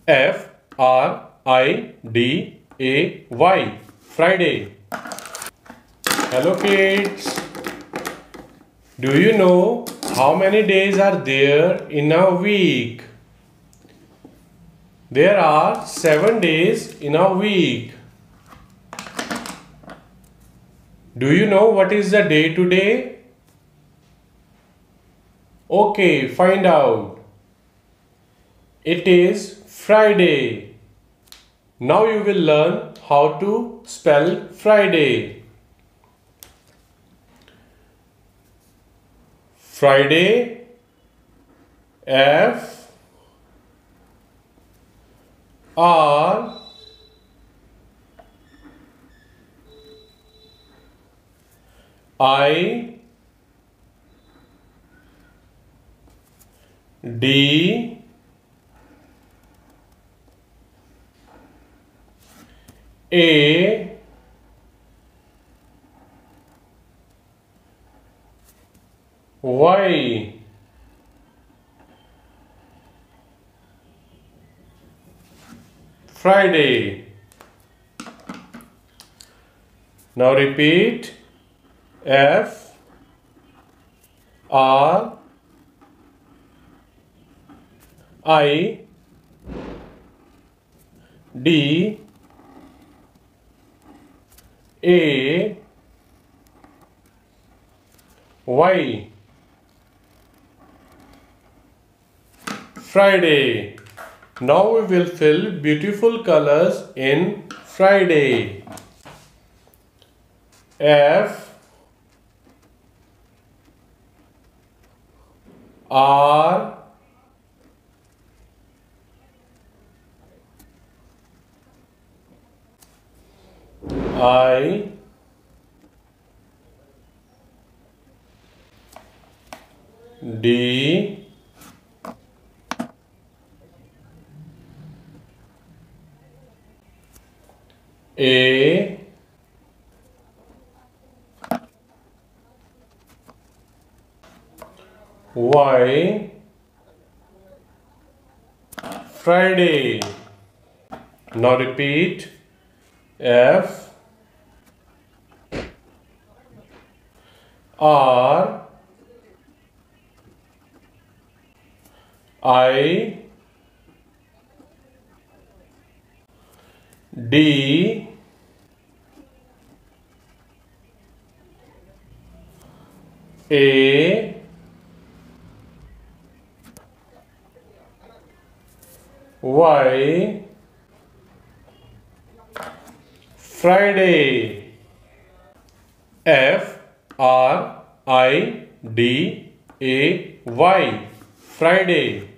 Friday. Friday. Hello kids. Do you know how many days are there in a week? There are 7 days in a week. Do you know what is the day today? Okay, find out. It is Friday. Now you will learn how to spell Friday. Friday, F R I D A Y. Friday. Now repeat. F R I D A Y. Friday. Now we will fill beautiful colors in Friday. F R I D A Y. Friday. Now repeat. F R I D A Y. Friday. F R I D A Y. Friday.